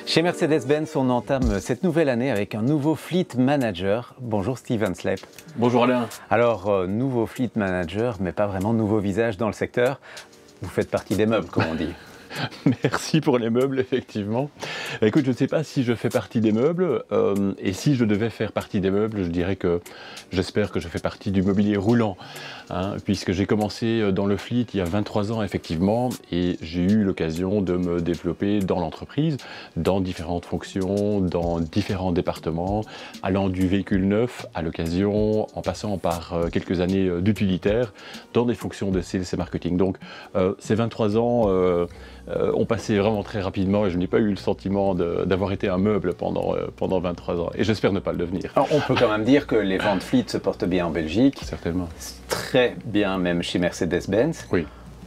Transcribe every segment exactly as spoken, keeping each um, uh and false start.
Chez Mercedes-Benz, on entame cette nouvelle année avec un nouveau Fleet Manager. Bonjour Steven Sleip. Bonjour Alain. Alors, euh, nouveau Fleet Manager, mais pas vraiment nouveau visage dans le secteur. Vous faites partie des meubles, comme on dit. Merci pour les meubles, effectivement. Écoute, je ne sais pas si je fais partie des meubles, euh, et si je devais faire partie des meubles, je dirais que j'espère que je fais partie du mobilier roulant, hein, puisque j'ai commencé dans le fleet il y a vingt-trois ans, effectivement, et j'ai eu l'occasion de me développer dans l'entreprise, dans différentes fonctions, dans différents départements, allant du véhicule neuf à l'occasion, en passant par euh, quelques années d'utilitaire, dans des fonctions de sales et marketing. Donc, euh, ces vingt-trois ans euh, Euh, ont passé vraiment très rapidement et je n'ai pas eu le sentiment d'avoir été un meuble pendant, euh, pendant vingt-trois ans. Et j'espère ne pas le devenir. Alors, on peut quand même dire que les ventes Fleet se portent bien en Belgique. Certainement. Très bien même chez Mercedes-Benz. Oui.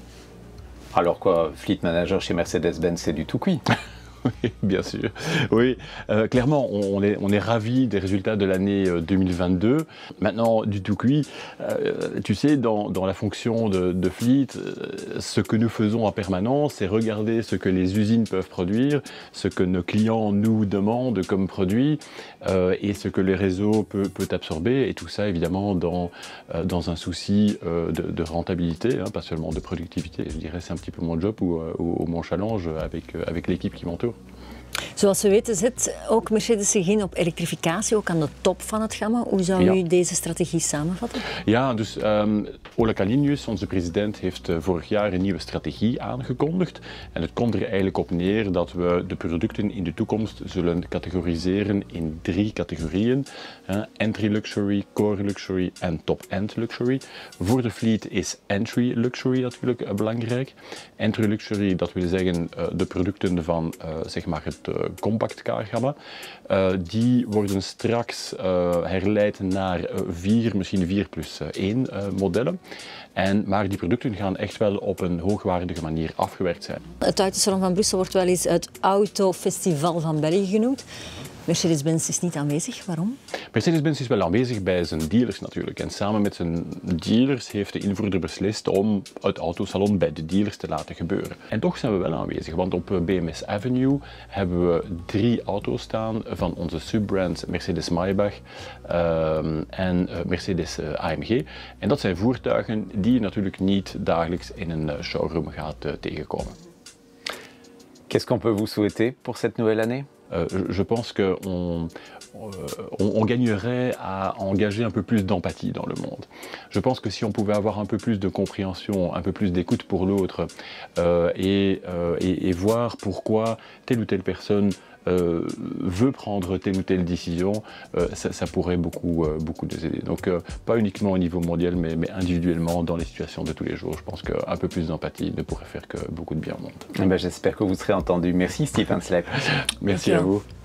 Alors quoi, Fleet Manager chez Mercedes-Benz, c'est du tout cuit. Oui, bien sûr. Oui, euh, clairement, on est, on est ravis des résultats de l'année deux mille vingt-deux. Maintenant, du tout cuit, euh, tu sais, dans, dans la fonction de, de Fleet, euh, ce que nous faisons en permanence, c'est regarder ce que les usines peuvent produire, ce que nos clients nous demandent comme produit, euh, et ce que les réseaux peuvent peut absorber, et tout ça, évidemment, dans, euh, dans un souci euh, de, de rentabilité, hein, pas seulement de productivité. Je dirais c'est un petit peu mon job ou, ou, ou mon challenge avec, avec l'équipe qui m'entoure. Zoals we weten zit ook Mercedes zich in op elektrificatie, ook aan de top van het gamma. Hoe zou Ja. u deze strategie samenvatten? Ja, dus um, Ole Kalinius, onze president, heeft uh, vorig jaar een nieuwe strategie aangekondigd. En het komt er eigenlijk op neer dat we de producten in de toekomst zullen categoriseren in drie categorieën. Uh, entry luxury, core luxury en top-end luxury. Voor de fleet is entry luxury natuurlijk uh, belangrijk. Entry luxury, dat wil zeggen uh, de producten van uh, zeg maar het uh, compact car gamma. Uh, die worden straks uh, herleid naar uh, vier, misschien vier plus één uh, modellen. En, maar die producten gaan echt wel op een hoogwaardige manier afgewerkt zijn. Het Autosalon van Brussel wordt wel eens het autofestival van België genoemd. Mercedes-Benz is niet aanwezig, waarom? Mercedes-Benz is wel aanwezig bij zijn dealers natuurlijk. En samen met zijn dealers heeft de invoerder beslist om het autosalon bij de dealers te laten gebeuren. En toch zijn we wel aanwezig, want op B M S Avenue hebben we drie auto's staan van onze subbrands Mercedes-Maybach uh, en uh, Mercedes uh, A M G. En dat zijn voertuigen die je natuurlijk niet dagelijks in een showroom gaat uh, tegenkomen. Qu'est-ce qu'on peut vous souhaiter pour cette nouvelle année? Euh, je, je pense qu'on on, on, on gagnerait à engager un peu plus d'empathie dans le monde. Je pense que si on pouvait avoir un peu plus de compréhension, un peu plus d'écoute pour l'autre euh, et, euh, et, et voir pourquoi telle ou telle personne euh, veut prendre telle ou telle décision, euh, ça, ça pourrait beaucoup, euh, beaucoup nous aider. Donc euh, pas uniquement au niveau mondial, mais, mais individuellement dans les situations de tous les jours. Je pense qu'un peu plus d'empathie ne pourrait faire que beaucoup de bien au monde. Eh ben, j'espère que vous serez entendu. Merci Steven Sleip. Merci à vous.